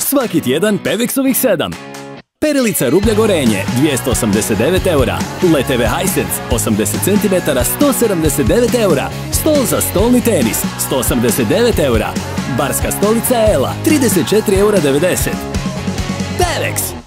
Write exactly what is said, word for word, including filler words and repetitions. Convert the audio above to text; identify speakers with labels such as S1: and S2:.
S1: Svaki tjedan Pevexovih sedam. Perilica rublja gorenje dvjesto osamdeset devet eura. Leteve Hisense osamdeset centimetara sto sedamdeset devet eura. Stol za stolni tenis sto osamdeset devet eura. Barska stolica Ela trideset četiri eura devedeset. Pevex!